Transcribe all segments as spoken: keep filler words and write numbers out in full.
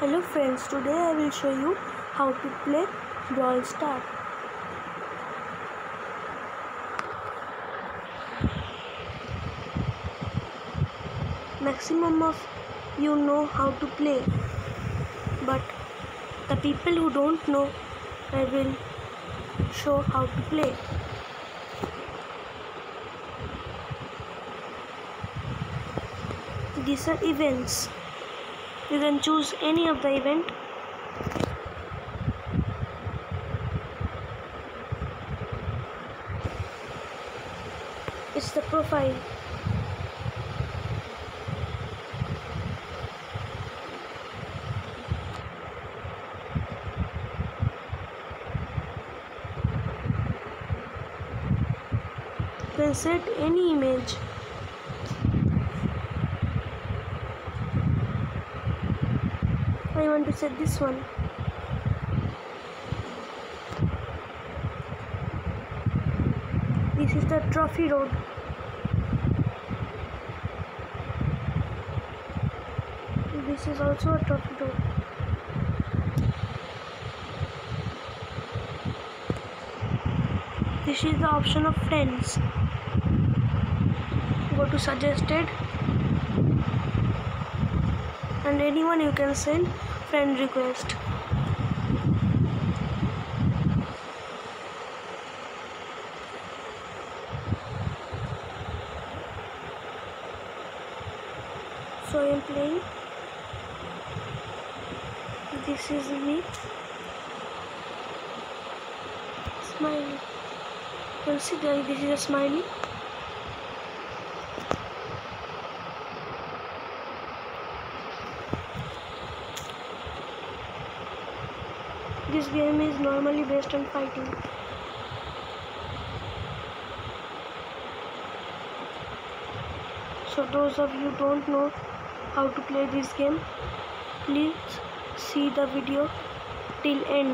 Hello friends, today I will show you how to play Brawl Stars. Maximum of you know how to play, but the people who don't know, I will show how to play. These are events. You can choose any of the event. It's the profile. You can set any image. I want to set this one. This is the trophy road. This is also a trophy road. This is the option of friends. Go to suggested, and anyone you can send friend request. So I am playing. This is me. Smiley. Consider this is a smiley. This game is normally based on fighting. So those of you who don't know how to play this game, please see the video till end.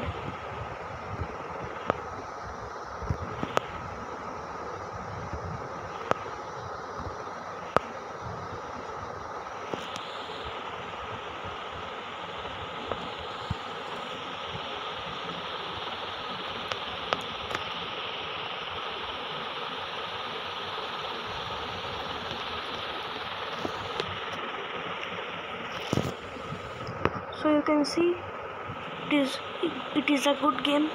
So you can see it is it is a good game.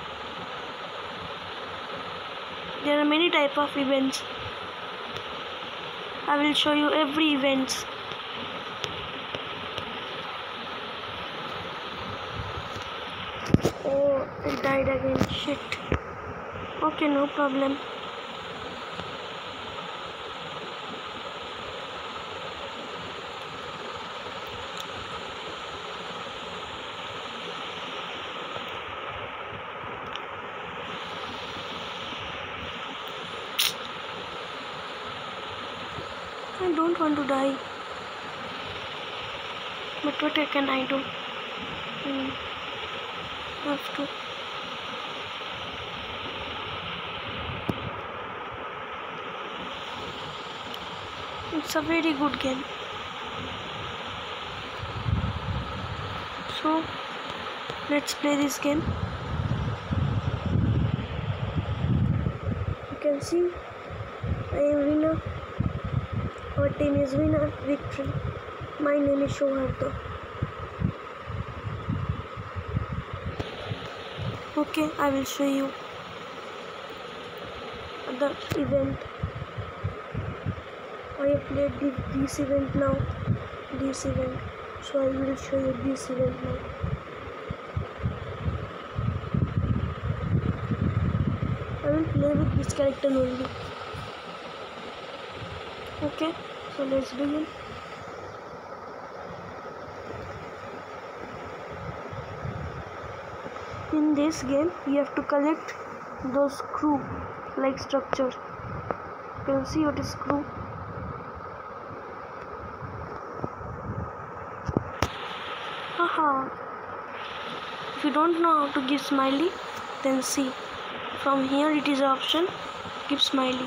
There are many type of events. I will show you every events. Oh, it died again. Shit. Okay, no problem. I don't want to die, but what can I do? Hmm. Have to. It's a very good game. So let's play this game. You can see I am winner. Our team is winner, victory. My name is Shohardo. Okay, I will show you the event. I have played this event now, this event. So I will show you this event now. I will play with this character only. Okay, so let's begin. In this game, you have to collect those screw like structures. You can see what is screw. Haha. If you don't know how to give smiley, then see. From here it is an option, give smiley.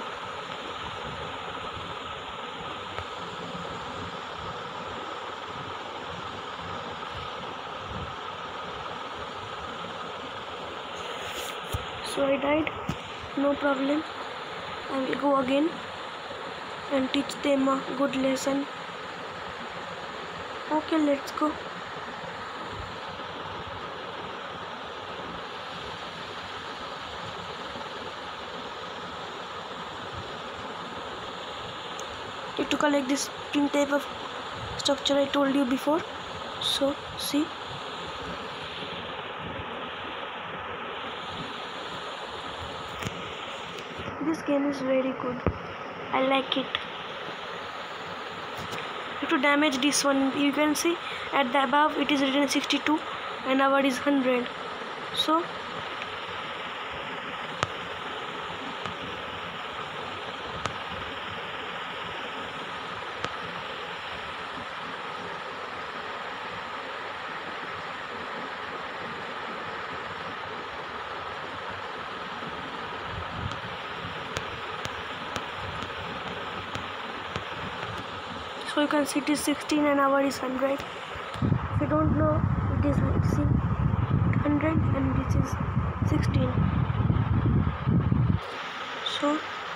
So I died. No problem. I will go again and teach them a good lesson. Okay, let's go. You have to collect this pink type of structure I told you before. So see, this game is very good. I like it. You have to damage this one. You can see at the above it is written sixty-two and our is one hundred. So So you can see it is sixteen and our is one hundred. If you don't know, it is see one hundred and this is sixteen. So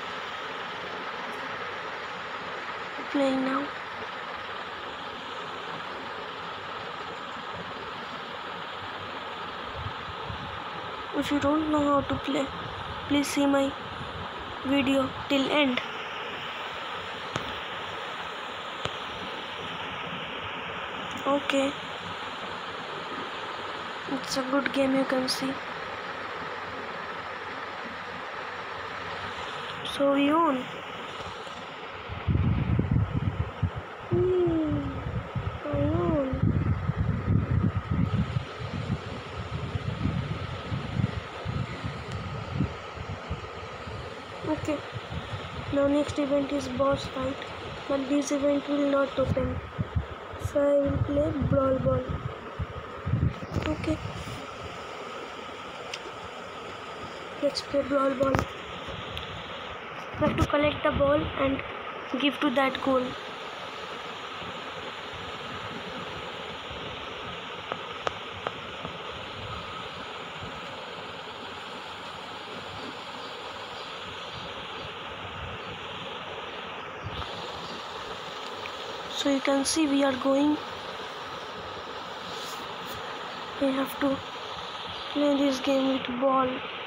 playing now. If you don't know how to play, please see my video till end. Okay, it's a good game, you can see. So we own. Hmm, I own. Okay, now next event is boss fight, but this event will not open. So I will play Brawl Ball. Okay, let's play Brawl Ball. You have to collect the ball and give to that goal. So you can see we are going. We have to play this game with ball.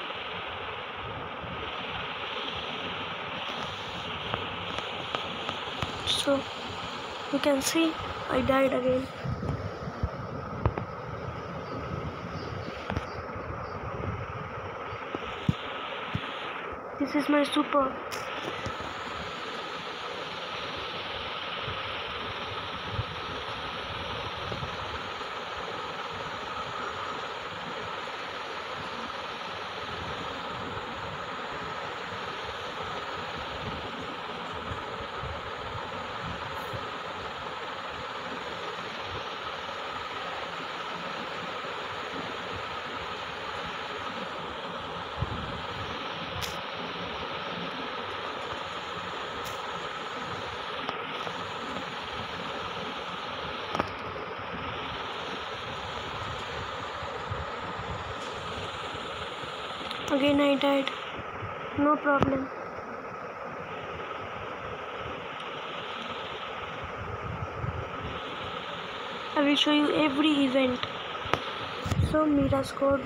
So you can see I died again. This is my super. Again I died. No problem. I will show you every event. So Mira scored.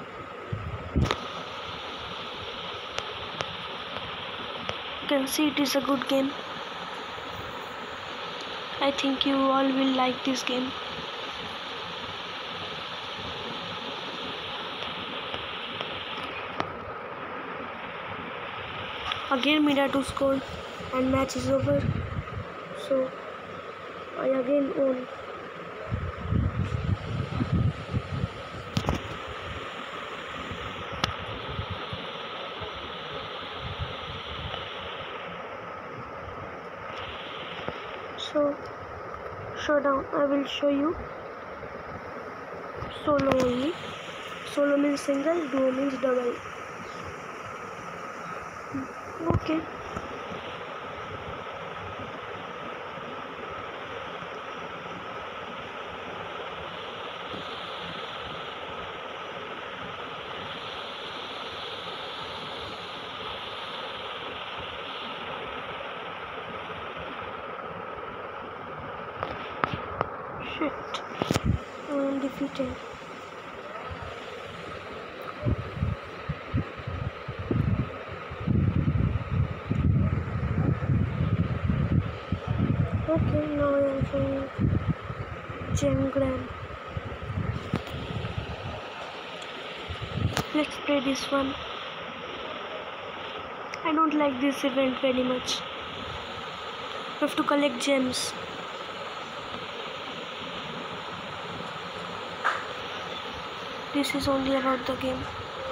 You can see it is a good game. I think you all will like this game. Again Mira to score and match is over. So I again won. So showdown, I will show you solo only. Solo means single, duo means double. Okay. Shit. I'm defeated. Okay, now I am showing Gem Grand. Let's play this one. I don't like this event very much. You have to collect gems. This is only about the game.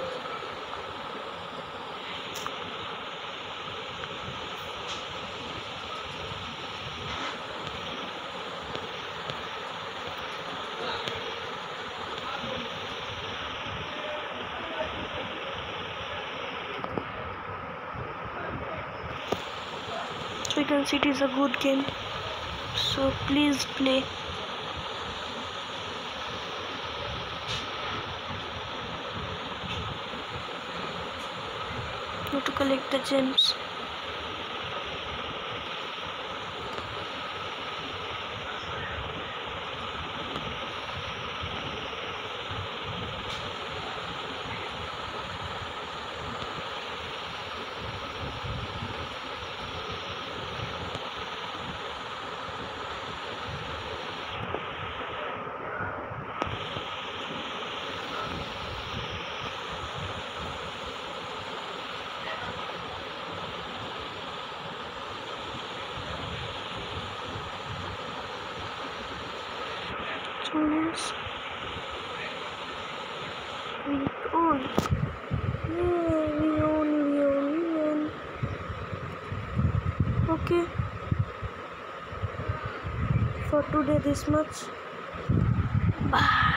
So you can see it is a good game. So please play. You have to collect the gems. So let's we on. Yeah, we on, we on, we on. Okay. For today this much. Bye.